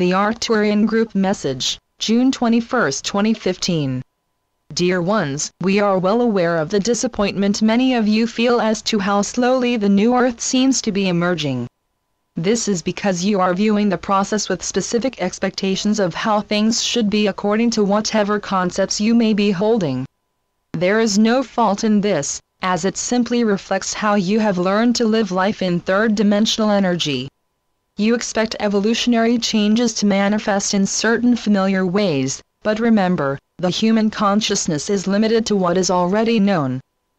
The Arcturian Group Message, June 21, 2015. Dear ones, we are well aware of the disappointment many of you feel as to how slowly the new Earth seems to be emerging. This is because you are viewing the process with specific expectations of how things should be according to whatever concepts you may be holding. There is no fault in this, as it simply reflects how you have learned to live life in third-dimensional energy. You expect evolutionary changes to manifest in certain familiar ways, but remember, the human consciousness is limited to what is already known.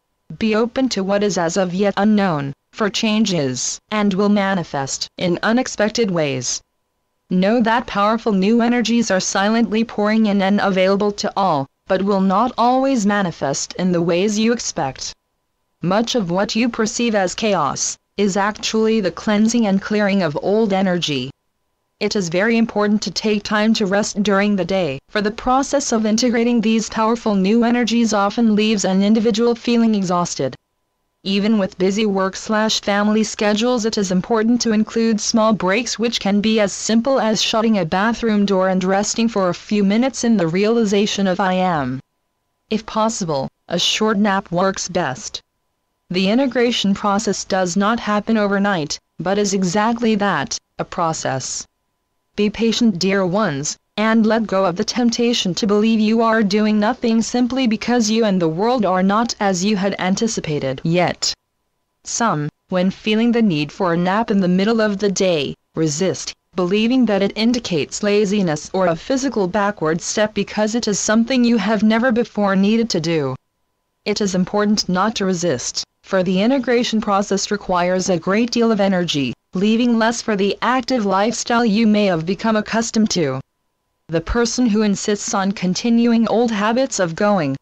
Be open to what is as of yet unknown, for change is, and will manifest, in unexpected ways. Know that powerful new energies are silently pouring in and available to all, but will not always manifest in the ways you expect. Much of what you perceive as chaos is actually the cleansing and clearing of old energy. It is very important to take time to rest during the day, for the process of integrating these powerful new energies often leaves an individual feeling exhausted. Even with busy work/family schedules, it is important to include small breaks, which can be as simple as shutting a bathroom door and resting for a few minutes in the realization of I am. If possible, a short nap works best. The integration process does not happen overnight, but is exactly that, a process. Be patient, dear ones, and let go of the temptation to believe you are doing nothing simply because you and the world are not as you had anticipated yet. Some, when feeling the need for a nap in the middle of the day, resist, believing that it indicates laziness or a physical backward step because it is something you have never before needed to do. It is important not to resist, for the integration process requires a great deal of energy, leaving less for the active lifestyle you may have become accustomed to. The person who insists on continuing old habits of going,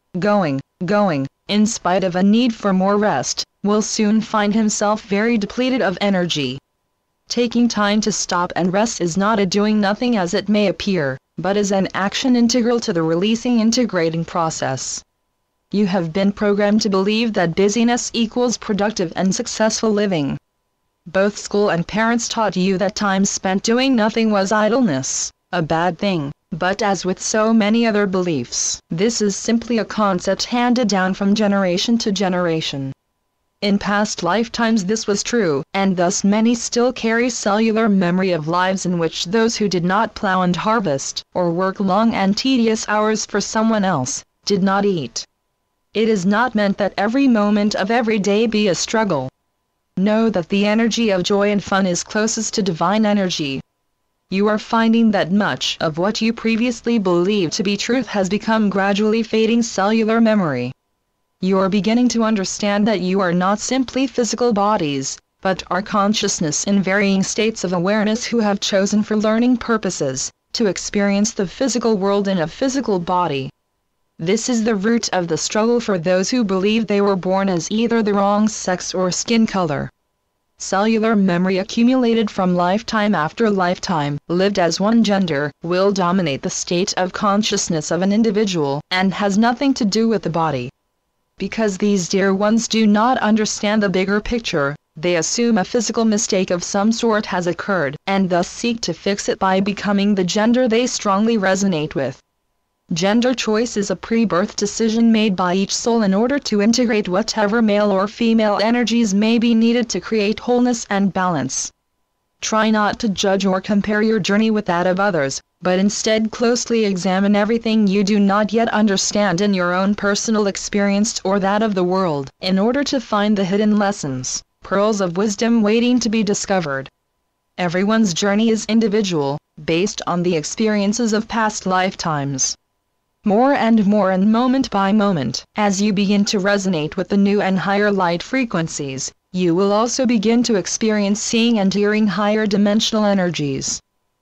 in spite of a need for more rest, will soon find himself very depleted of energy. Taking time to stop and rest is not a doing nothing as it may appear, but is an action integral to the releasing integrating process. You have been programmed to believe that busyness equals productive and successful living. Both school and parents taught you that time spent doing nothing was idleness, a bad thing, but as with so many other beliefs, this is simply a concept handed down from generation to generation. In past lifetimes this was true, and thus many still carry cellular memory of lives in which those who did not plow and harvest, or work long and tedious hours for someone else, did not eat. It is not meant that every moment of every day be a struggle. Know that the energy of joy and fun is closest to divine energy. You are finding that much of what you previously believed to be truth has become gradually fading cellular memory. You are beginning to understand that you are not simply physical bodies, but are consciousness in varying states of awareness who have chosen for learning purposes, to experience the physical world in a physical body. This is the root of the struggle for those who believe they were born as either the wrong sex or skin color. Cellular memory accumulated from lifetime after lifetime, lived as one gender, will dominate the state of consciousness of an individual, and has nothing to do with the body. Because these dear ones do not understand the bigger picture, they assume a physical mistake of some sort has occurred, and thus seek to fix it by becoming the gender they strongly resonate with. Gender choice is a pre-birth decision made by each soul in order to integrate whatever male or female energies may be needed to create wholeness and balance. Try not to judge or compare your journey with that of others, but instead closely examine everything you do not yet understand in your own personal experience or that of the world, in order to find the hidden lessons, pearls of wisdom waiting to be discovered. Everyone's journey is individual, based on the experiences of past lifetimes. More and more and moment by moment, as you begin to resonate with the new and higher light frequencies, you will also begin to experience seeing and hearing higher dimensional energies.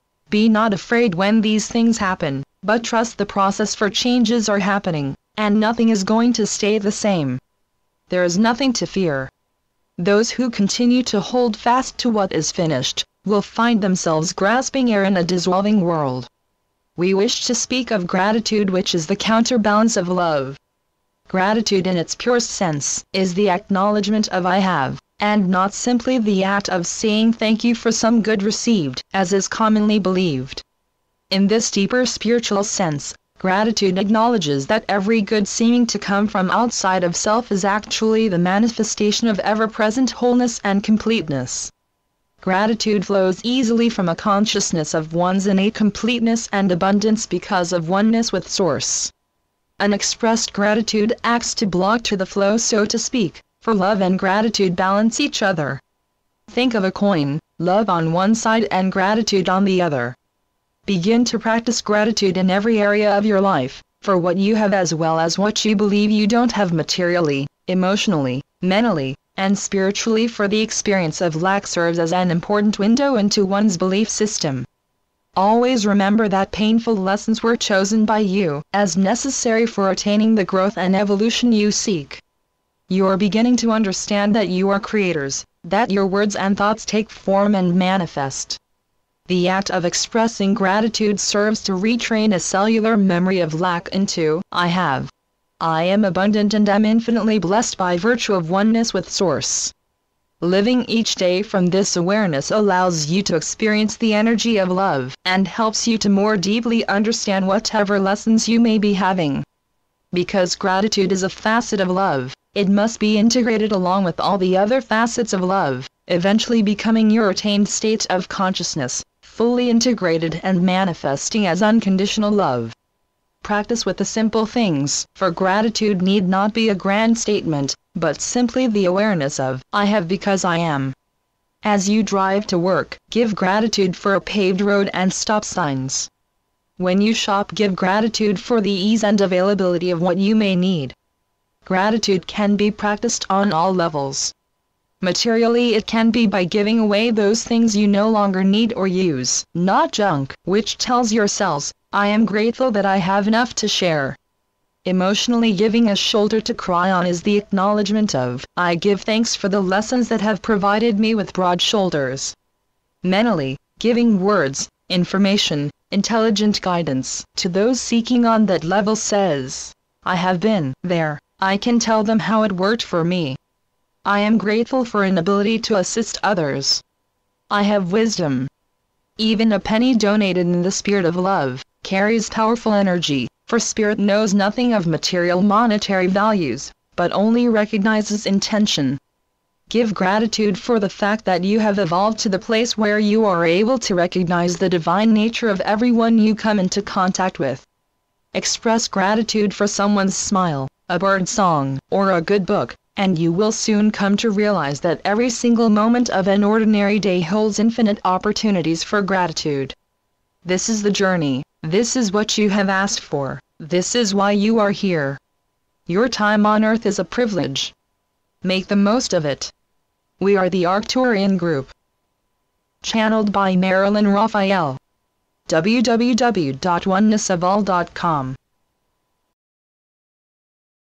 Be not afraid when these things happen, but trust the process, for changes are happening, and nothing is going to stay the same. There is nothing to fear. Those who continue to hold fast to what is finished, will find themselves grasping air in a dissolving world. We wish to speak of gratitude, which is the counterbalance of love. Gratitude in its purest sense is the acknowledgement of I have, and not simply the act of saying thank you for some good received, as is commonly believed. In this deeper spiritual sense, gratitude acknowledges that every good seeming to come from outside of self is actually the manifestation of ever-present wholeness and completeness. Gratitude flows easily from a consciousness of one's innate completeness and abundance because of oneness with Source. Unexpressed gratitude acts to block to the flow, so to speak, for love and gratitude balance each other. Think of a coin, love on one side and gratitude on the other. Begin to practice gratitude in every area of your life, for what you have as well as what you believe you don't have materially, emotionally, mentally, and spiritually, for the experience of lack serves as an important window into one's belief system. Always remember that painful lessons were chosen by you as necessary for attaining the growth and evolution you seek. You are beginning to understand that you are creators, that your words and thoughts take form and manifest. The act of expressing gratitude serves to retrain a cellular memory of lack into I have. I am abundant and am infinitely blessed by virtue of oneness with Source. Living each day from this awareness allows you to experience the energy of love and helps you to more deeply understand whatever lessons you may be having. Because gratitude is a facet of love, it must be integrated along with all the other facets of love, eventually becoming your attained state of consciousness, fully integrated and manifesting as unconditional love. Practice with the simple things, for gratitude need not be a grand statement, but simply the awareness of, I have because I am. As you drive to work, give gratitude for a paved road and stop signs. When you shop, give gratitude for the ease and availability of what you may need. Gratitude can be practiced on all levels. Materially, it can be by giving away those things you no longer need or use, not junk, which tells your cells, I am grateful that I have enough to share. Emotionally, giving a shoulder to cry on is the acknowledgement of, I give thanks for the lessons that have provided me with broad shoulders. Mentally, giving words, information, intelligent guidance to those seeking on that level says, I have been there, I can tell them how it worked for me. I am grateful for an ability to assist others. I have wisdom. Even a penny donated in the spirit of love carries powerful energy, for spirit knows nothing of material monetary values, but only recognizes intention. Give gratitude for the fact that you have evolved to the place where you are able to recognize the divine nature of everyone you come into contact with. Express gratitude for someone's smile, a bird's song, or a good book, and you will soon come to realize that every single moment of an ordinary day holds infinite opportunities for gratitude. This is the journey, this is what you have asked for, this is why you are here. Your time on earth is a privilege. Make the most of it. We are the Arcturian Group. Channeled by Marilyn Raphael. www.onenessofall.com